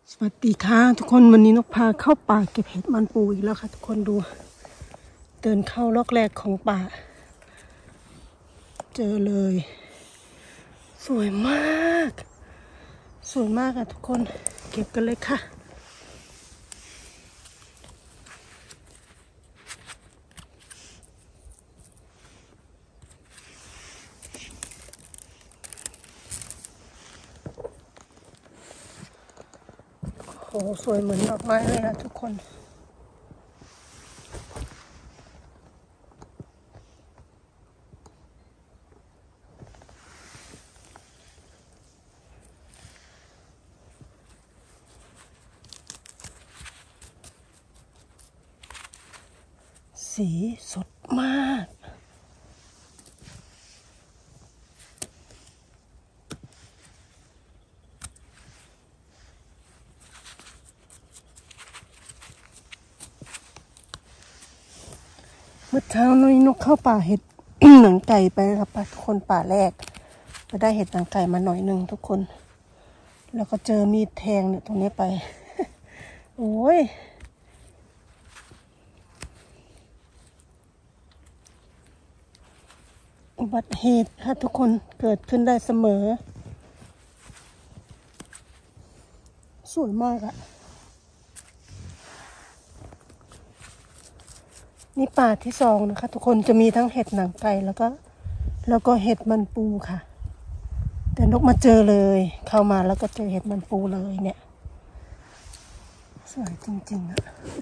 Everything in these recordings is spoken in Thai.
สวัสดีค่ะทุกคนวันนี้นกพาเข้าป่าเก็บเห็ดมันปูอีกแล้วค่ะทุกคนดูเดินเข้าล็อกแรกของป่าเจอเลยสวยมากสวยมากค่ะทุกคนเก็บกันเลยค่ะโอ้สวยเหมือนดอกไม้เลยค่ะทุกคนสีสดมากเมื่อเช้าน้อยนกเข้าป่าเห็ด หนังไก่ไปครับทุกคนป่าแรกไปได้เห็ดหนังไก่มาหน่อยหนึ่งทุกคนแล้วก็เจอมีดแทงเนี่ยตรงนี้ไป โอ้ยอุบัติเหตุค่ะทุกคนเกิดขึ้นได้เสมอสวยมากอะนี่ป่าที่สองนะคะทุกคนจะมีทั้งเห็ดหนังไก่แล้วก็เห็ดมันปูค่ะแต่นกมาเจอเลยเข้ามาแล้วก็เจอเห็ดมันปูเลยเนี่ยสวยจริงๆอะ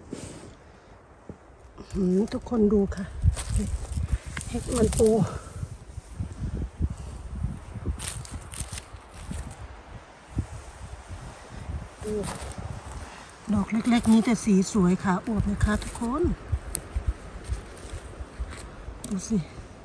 ทุกคนดูค่ะเห็ดมันปูดอกเล็กๆนี้แต่สีสวยค่ะอวบเลยค่ะทุกคนดูสิ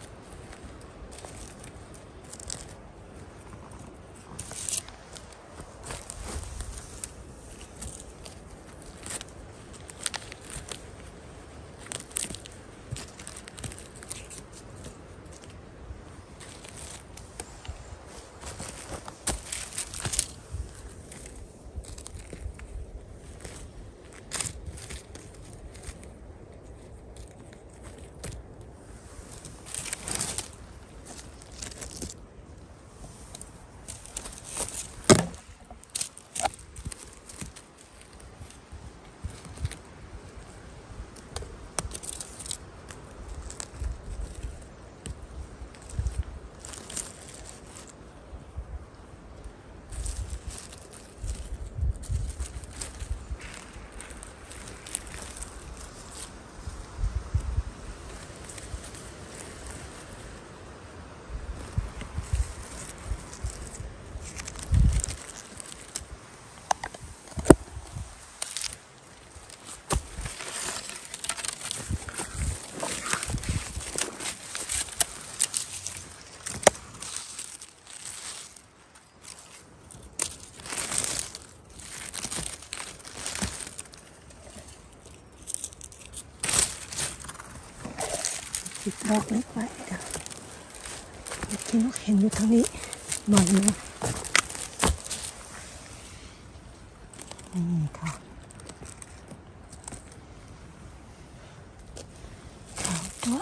ติดดอกเล็กไว้ค่ะที่นกเห็นอยู่ทางนี้หน่อยนึงนี่ค่ะขาวตัว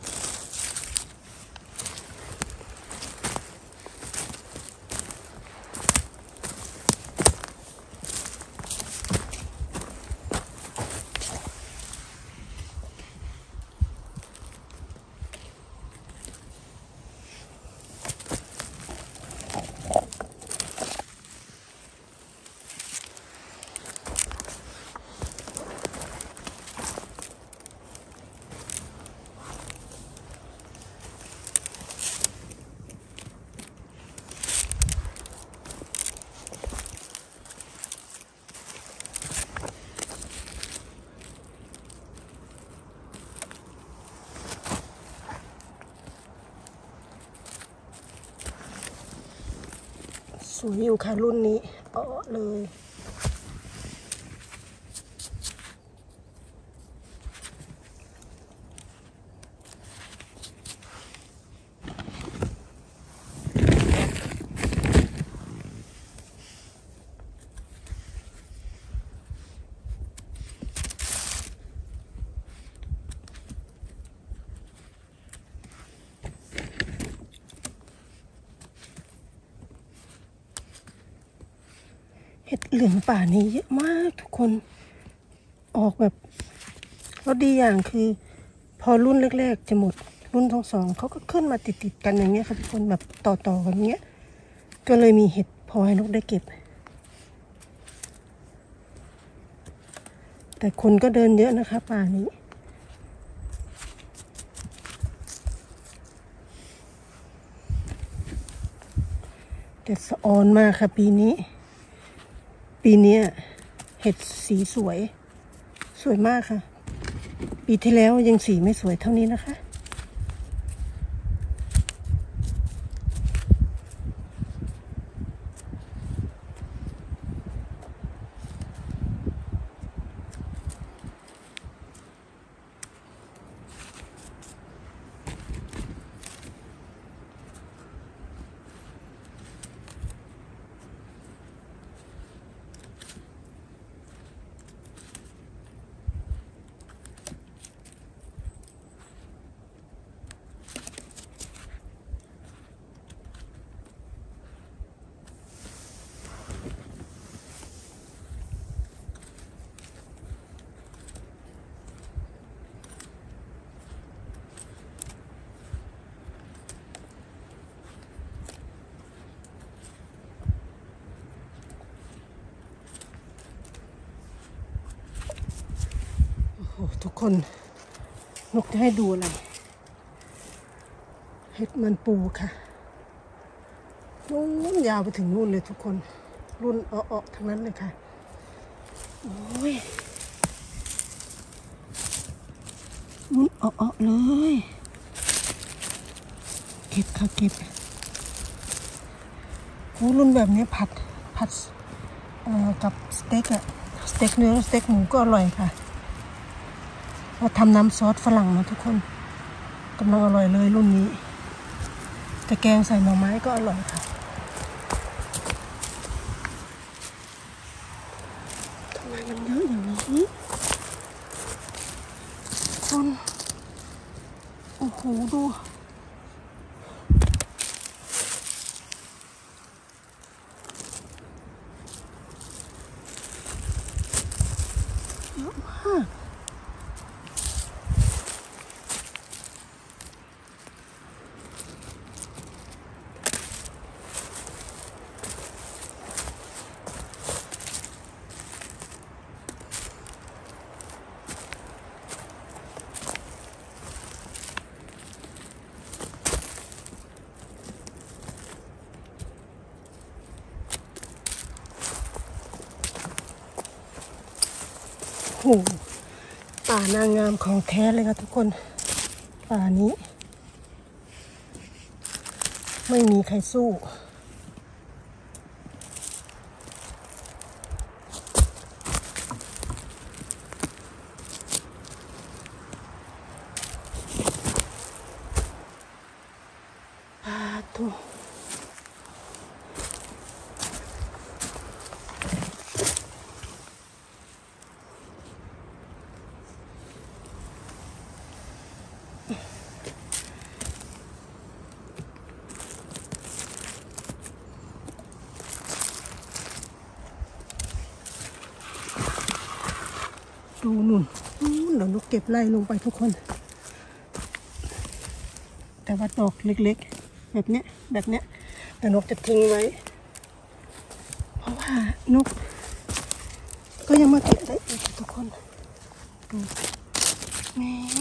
สวยอยู่ค่ะรุ่นนี้เปาะเลยเห็ดเหลืองป่านี้เยอะมากทุกคนออกแบบแล้วดีอย่างคือพอรุ่นแรกๆจะหมดรุ่นสองเขาก็ขึ้นมาติดกันอย่างเงี้ยค่ะทุกคนแบบต่อกันเงี้ยก็เลยมีเห็ดพอให้นกได้เก็บแต่คนก็เดินเยอะนะคะป่านี้แต่สะออนมากค่ะปีนี้เห็ดสีสวยมากค่ะปีที่แล้วยังสีไม่สวยเท่านี้นะคะโอ้ทุกคนนกจะให้ดูอะไรเห็ดมันปูค่ะนู่นยาวไปถึงนู่นเลยทุกคนรุ่นอ้อๆทั้งนั้นเลยค่ะโอ้ยรุ่นอ้อๆเลยเก็บค่ะเก็บโอ้รุ่นแบบนี้ผัดกับสเต็กสเต็กเนื้อสเต็กหมูก็อร่อยค่ะเราทำน้ำซอสฝรั่งนะทุกคนกำลังอร่อยเลยรุ่นนี้แต่แกงใส่หน่อไม้ก็อร่อยค่ะทำไมมันเยอะอย่างนี้คนโอ้โหดูเยอะมากโอ้ป่านางงามของแท้เลยค่ะทุกคนป่านี้ไม่มีใครสู้ป่าทุกดูนู่นเดี๋ยวนกเก็บไล่ลงไปทุกคนแต่ว่าดอกเล็กๆแบบเนี้ยแต่นกจะทิ้งไว้เพราะว่านกก็ยังมาเก็บได้อีกทุกคนดูแหม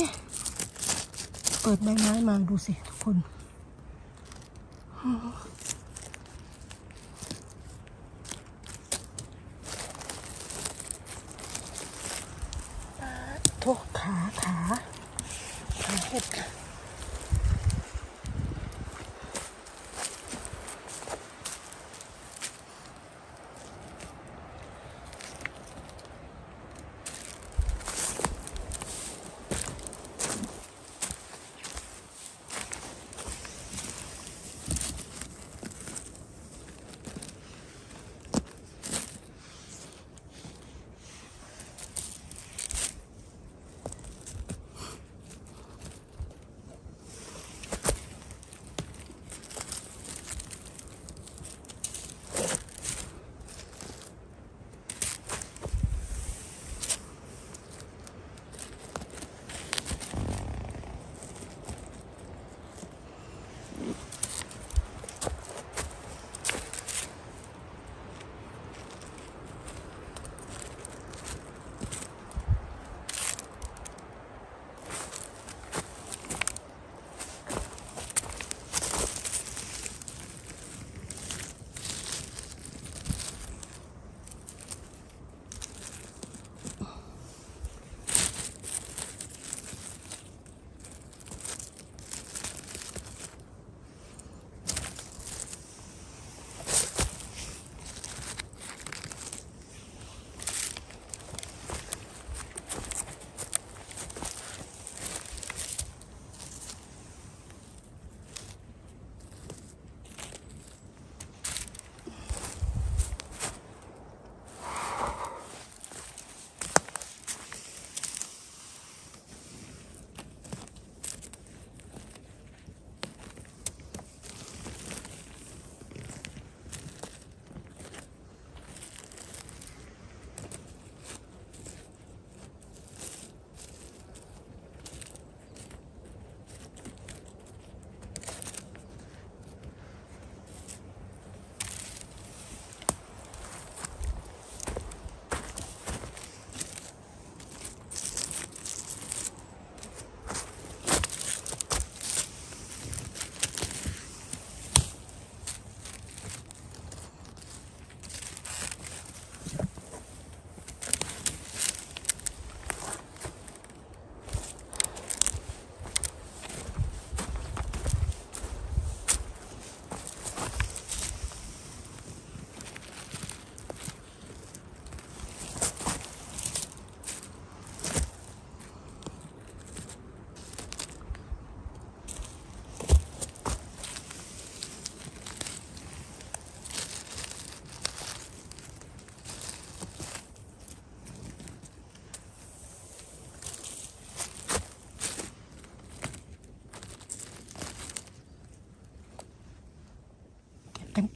เปิดใบไม้มาดูสิทุกคนโทษขาเห็ด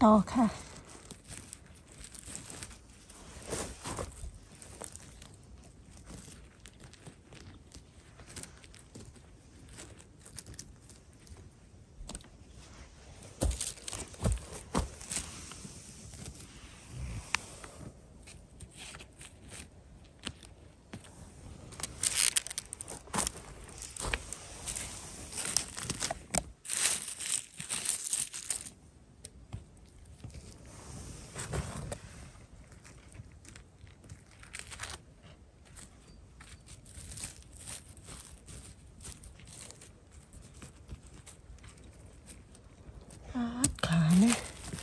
ต่อค่ะขาเนี่ย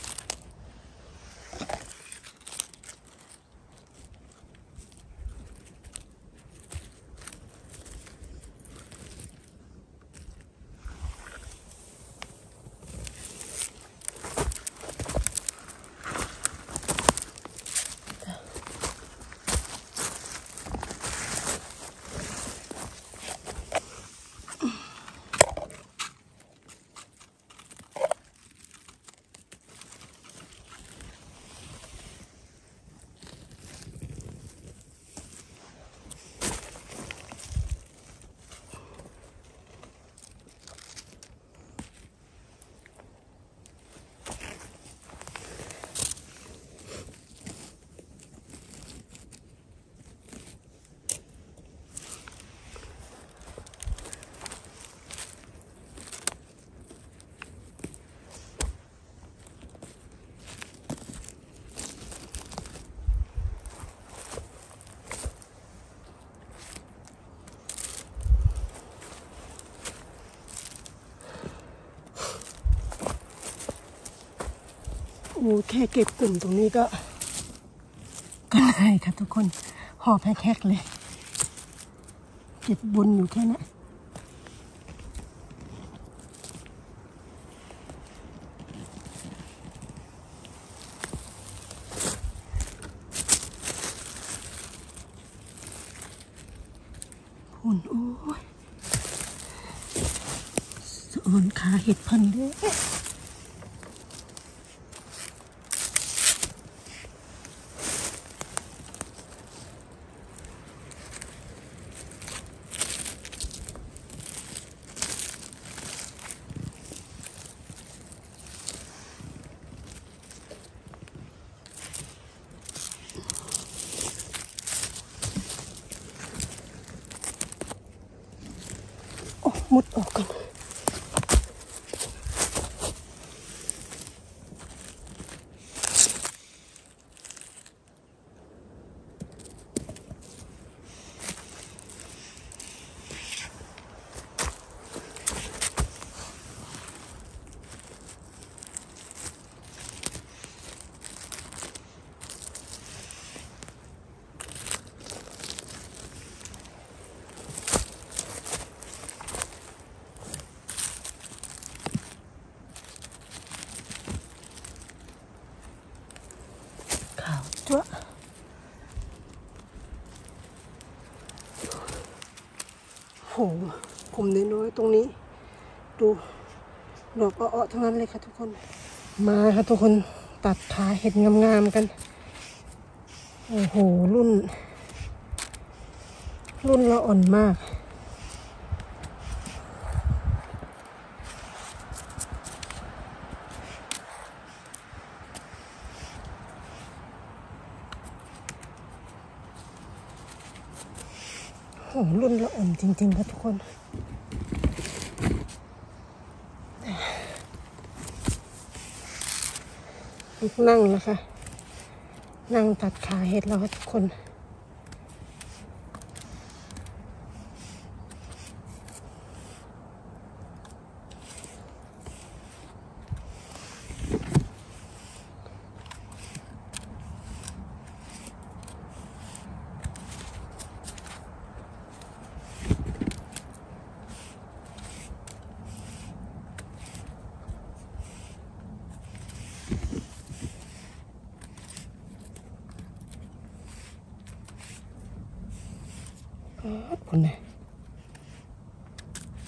โอ้แค่เก็บกลุ่มตรงนี้ก็เหนื่อยค่ะทุกคนหอบแฮกๆเลยเก็บบุญอยู่แค่นั้นหุ่นโอ้ยสะออนขาเห็ดพันเลยมุดออกกันจ้ะโหผมน้อยๆตรงนี้ดูดอกอ้อๆทั้งนั้นเลยค่ะทุกคนมาค่ะทุกคนตัดขาเห็ดงามๆกันโอ้โหรุ่นละอ่อนมากโอ้รุ่นละอ่อนจริงๆค่ะทุกคนนั่งแล้วค่ะนั่งตัดขาเห็ดแล้วค่ะทุกคนคุณนะ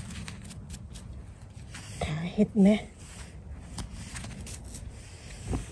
ขาเห็ดนะ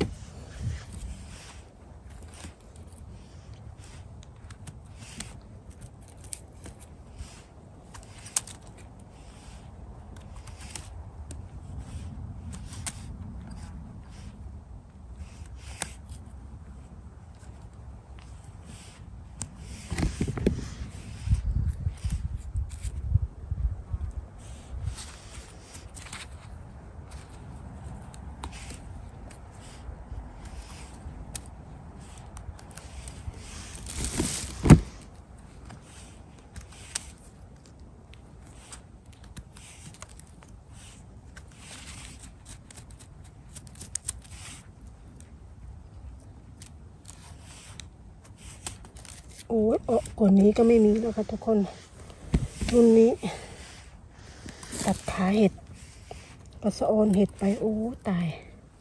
โอ้ยกว่านี้ก็ไม่มีแล้วค่ะทุกคนรุ่นนี้ตัดขาเห็ดกระสะออนเห็ดไปโอ้ตาย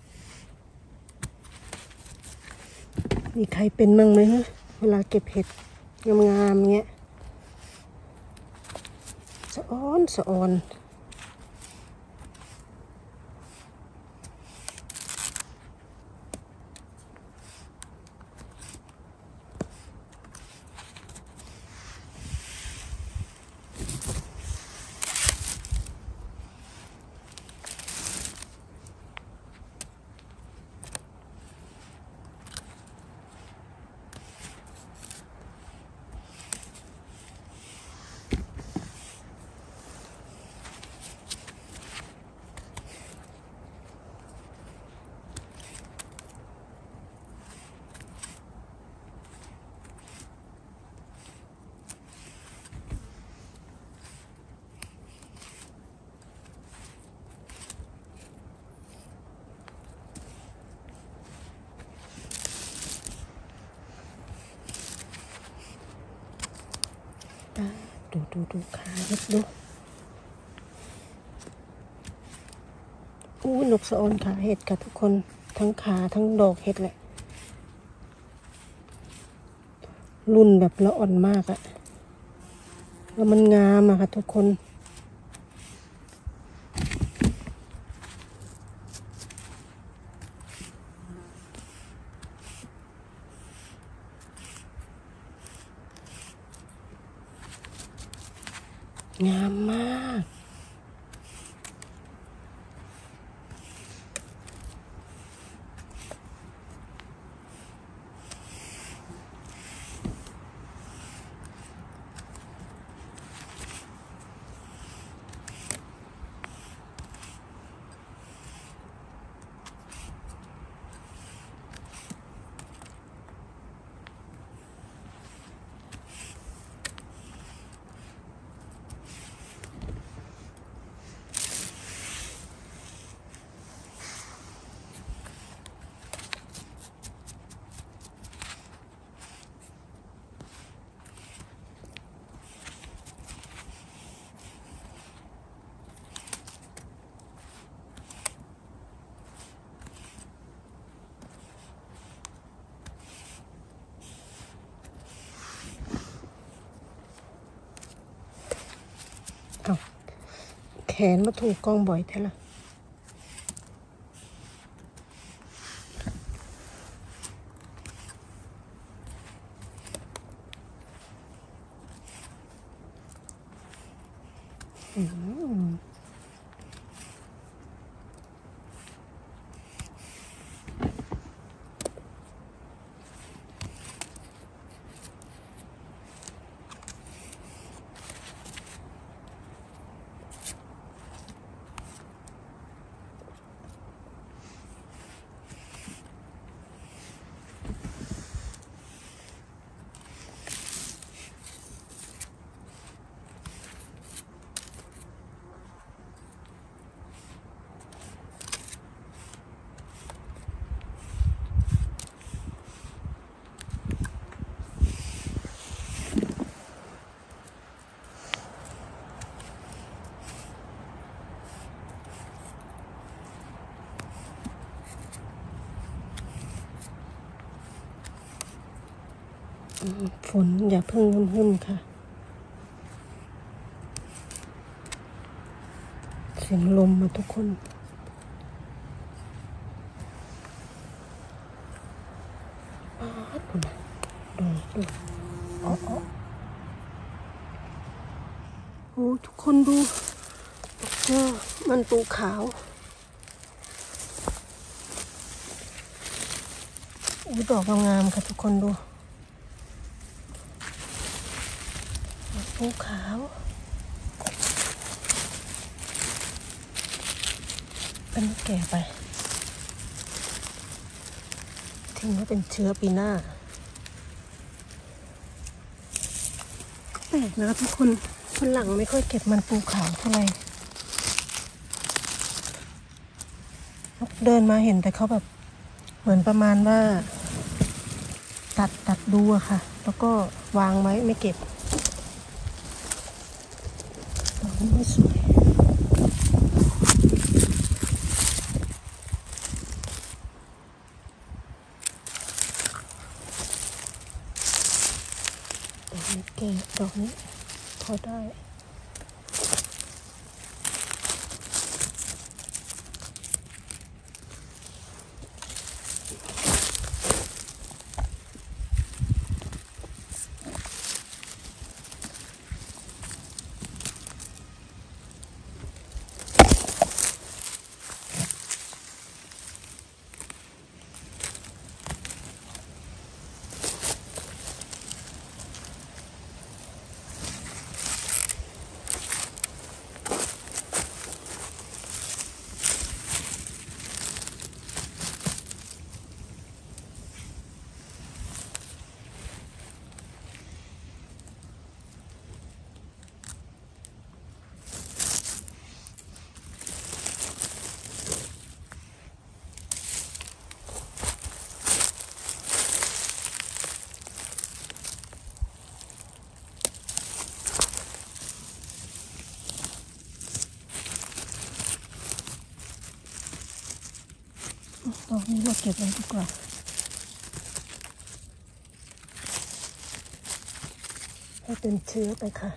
มีใครเป็นมั่งไหมฮะเวลาเก็บเห็ดงามๆเงี้ยสะออนดูขาเห็ดดูนกสะออนขาเห็ดค่ะทุกคนทั้งขาทั้งดอกเห็ดแหละรุ่นแบบละอ่อนมากอะแล้วมันงามอะค่ะทุกคนงามมากแขนมาถูกกองบ่อยแท้ละฝนอย่าเพิ่งหึ่มๆค่ะเสียงลมมาทุกคนดูโอ้ทุกคนดูเจอมันปูขาวดอกงามๆค่ะทุกคนดูปูขาวอันนี้แก่ไปทิ้งไว้เป็นเชื้อปีหน้าแปลกนะทุกคนคนหลังไม่ค่อยเก็บมันปูขาวเท่าไหร่เดินมาเห็นแต่เขาแบบเหมือนประมาณว่าตัดดูอะค่ะแล้วก็วางไว้ไม่เก็บดอกนี้ไม่สวยดอกนี้แก่ดอกนี้พอได้ดอกนี้เราเก็บไว้ดีกว่าให้เป็นเชื้อไปค่ะ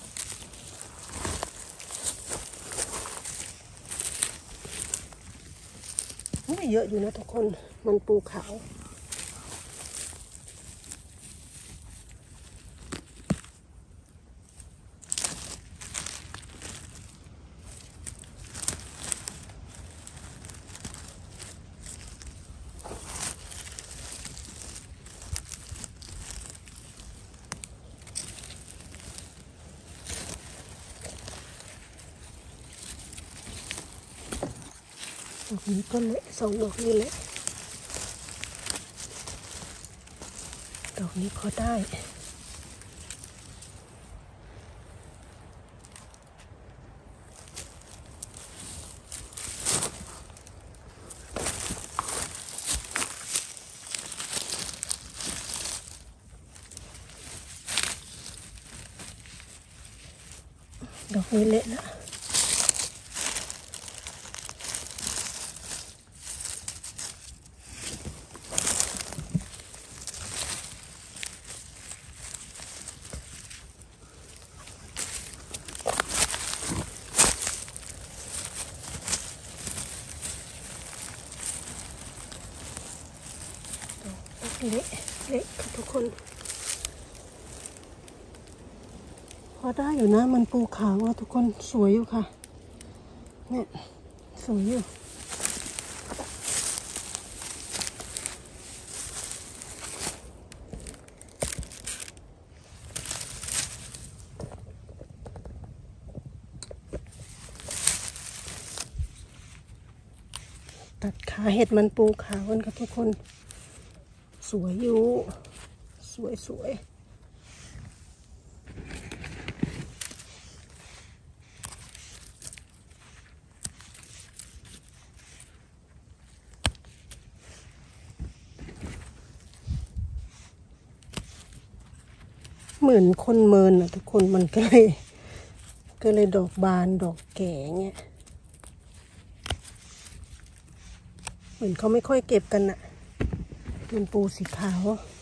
ไม่เยอะอยู่นะทุกคนมันปูขาวดอกนี้ก็เละสองดอกนี้เละดอกนี้พอได้ดอกนี้เละนะเละเละค่ะทุกคนพอได้อยู่นะมันปูขาวอ่ะทุกคนสวยอยู่ค่ะเนี่ยสวยอยู่ตัดขาเห็ดมันปูขาวกันค่ะทุกคนสวยอยู่สวยเหมือนคนเมินอ่ะทุกคนมันก็เลยดอกบานดอกแก่เงี้ยเหมือนเขาไม่ค่อยเก็บกันอ่ะมันปูสีขาว